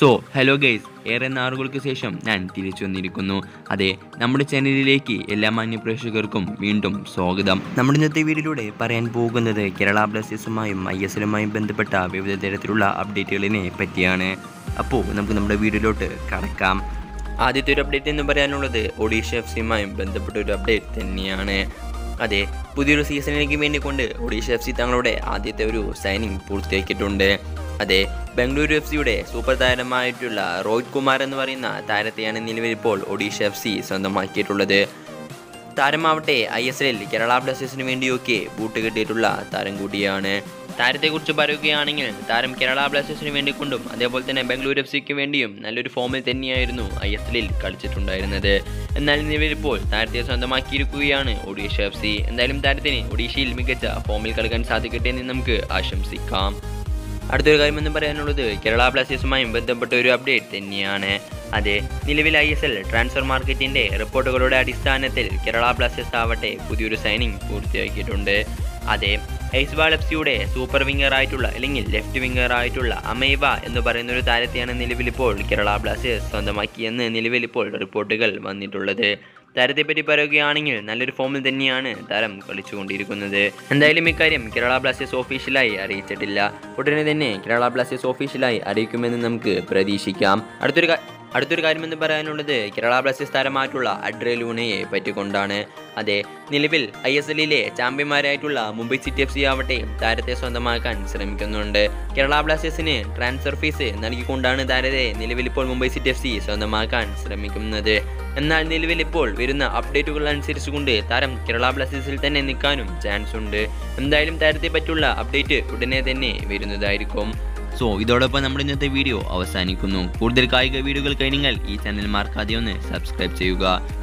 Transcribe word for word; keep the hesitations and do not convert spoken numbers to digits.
So hello guys, ഏറെ നാളുകൾക്ക് ശേഷം ഞാൻ തിരിച്ചു വന്നിരിക്കുന്നു. അതെ, നമ്മുടെ ചാനലിലേക്ക് എല്ലാ മാന്യ പ്രേക്ഷകർക്കും വീണ്ടും സ്വാഗതം. നമ്മുടെ ഇന്നത്തെ വീഡിയോയിലൂടെ പറയാൻ പോകുന്നത് കേരള ബ്ലാസ്റ്റേഴ്സുമായും ഐ എസ് എല്ലുമായും ബന്ധപ്പെട്ട വിവിധ തരത്തിലുള്ള അപ്ഡേറ്റുകളിനെ പറ്റിയാണ്. അപ്പോൾ നമുക്ക് നമ്മുടെ വീഡിയോയിലോട്ട് കടക്കാം. ആദ്യത്തെ ഒരു അപ്ഡേറ്റ് എന്ന് പറയാനുള്ളത് ഒഡീഷ എഫ് സിയുമായും ബന്ധപ്പെട്ട ഒരു അപ്ഡേറ്റ് തന്നെയാണ്. അതെ, പുതിയൊരു സീസണിലേക്ക് വേണ്ടിക്കൊണ്ട് ഒഡീഷ എഫ് സി തങ്ങളുടെ ആദ്യത്തെ ഒരു സൈനിങ് പൂർത്തിയാക്കിയിട്ടുണ്ട്. അതെ, ബംഗളൂരു എഫ് സിയുടെ സൂപ്പർ താരമായിട്ടുള്ള രോഹിത് കുമാർ എന്ന് പറയുന്ന താരത്തെയാണ് നിലവിൽ ഇപ്പോൾ ഒഡീഷ എഫ് സി സ്വന്തമാക്കിയിട്ടുള്ളത്. താരമാവട്ടെ ഐ എസ് എല്ലിൽ കേരള ബ്ലാസ്റ്റേഴ്സിന് വേണ്ടിയൊക്കെ ബൂട്ട് കിട്ടിയിട്ടുള്ള താരം കൂടിയാണ്. താരത്തെക്കുറിച്ച് പറയുകയാണെങ്കിൽ താരം കേരള ബ്ലാസ്റ്റേഴ്സിന് വേണ്ടിക്കൊണ്ടും അതേപോലെ തന്നെ ബംഗളൂരു എഫ് സിക്ക് വേണ്ടിയും നല്ലൊരു ഫോമിൽ തന്നെയായിരുന്നു ഐ എസ് എല്ലിൽ കളിച്ചിട്ടുണ്ടായിരുന്നത്. എന്നാൽ നിലവിലിപ്പോൾ താരത്തെ സ്വന്തമാക്കിയിരിക്കുകയാണ് ഒഡീഷ എഫ് സി. എന്തായാലും താരത്തിന് ഒഡീഷയിൽ മികച്ച ഫോമിൽ കളിക്കാൻ സാധിക്കട്ടെ എന്ന് നമുക്ക് ആശംസിക്കാം. അടുത്തൊരു കാര്യം എന്ന് പറയാനുള്ളത് കേരള ബ്ലാസ്റ്റേഴ്സുമായും ബന്ധപ്പെട്ട ഒരു അപ്ഡേറ്റ് തന്നെയാണ്. അതെ, നിലവിൽ ഐ എസ് എൽ ട്രാൻസ്ഫർ മാർക്കറ്റിൻ്റെ റിപ്പോർട്ടുകളുടെ അടിസ്ഥാനത്തിൽ കേരള ബ്ലാസ്റ്റേഴ്സ് ആവട്ടെ പുതിയൊരു സൈനിങ് പൂർത്തിയാക്കിയിട്ടുണ്ട്. അതെ, ഐസ്വാൾ എഫ് സിയുടെ സൂപ്പർ വിങ്ങർ ആയിട്ടുള്ള അല്ലെങ്കിൽ ലെഫ്റ്റ് വിങ്ങർ ആയിട്ടുള്ള അമൈവ എന്ന് പറയുന്ന ഒരു താരത്തെയാണ് നിലവിലിപ്പോൾ കേരള ബ്ലാസ്റ്റേഴ്സ് സ്വന്തമാക്കിയെന്ന് നിലവിലിപ്പോൾ റിപ്പോർട്ടുകൾ വന്നിട്ടുള്ളത്. താരത്തെപ്പറ്റി പറയുകയാണെങ്കിൽ നല്ലൊരു ഫോമിൽ തന്നെയാണ് താരം കളിച്ചുകൊണ്ടിരിക്കുന്നത്. എന്തായാലും ഇക്കാര്യം കേരള ബ്ലാസ്റ്റേഴ്സ് ഓഫീഷ്യലായി അറിയിച്ചിട്ടില്ല. ഉടനെ തന്നെ കേരള ബ്ലാസ്റ്റേഴ്സ് ഓഫീഷ്യലായി അറിയിക്കുമെന്ന് നമുക്ക് പ്രതീക്ഷിക്കാം. അടുത്തൊരു അടുത്തൊരു കാര്യമെന്ന് പറയാനുള്ളത് കേരള ബ്ലാസ്റ്റേഴ്സ് താരമായിട്ടുള്ള അഡ്രെ ലൂണയെ പറ്റിക്കൊണ്ടാണ്. അതെ, നിലവിൽ ഐ എസ് എല്ലിലെ ചാമ്പ്യന്മാരായിട്ടുള്ള മുംബൈ സിറ്റി എഫ് സി ആവട്ടെ താരത്തെ സ്വന്തമാക്കാൻ ശ്രമിക്കുന്നുണ്ട്. കേരള ബ്ലാസ്റ്റേഴ്സിന് ട്രാൻസ്ഫർ ഫീസ് നൽകിക്കൊണ്ടാണ് താരത്തെ നിലവിൽ ഇപ്പോൾ മുംബൈ സിറ്റി എഫ് സി സ്വന്തമാക്കാൻ ശ്രമിക്കുന്നത്. എന്നാൽ നിലവിൽ ഇപ്പോൾ വരുന്ന അപ്ഡേറ്റുകൾ അനുസരിച്ചുകൊണ്ട് താരം കേരള ബ്ലാസ്റ്റേഴ്സിൽ തന്നെ നിൽക്കാനും ചാൻസ് ഉണ്ട്. എന്തായാലും താരത്തെ പറ്റിയുള്ള അപ്ഡേറ്റ് ഉടനെ തന്നെ വരുന്നതായിരിക്കും. സോ ഇതോടൊപ്പം നമ്മുടെ ഇന്നത്തെ വീഡിയോ അവസാനിക്കുന്നു. കൂടുതൽ കായിക വീഡിയോകൾ കഴിഞ്ഞാൽ ഈ ചാനൽ മറക്കാതെ ഒന്ന് സബ്സ്ക്രൈബ് ചെയ്യുക.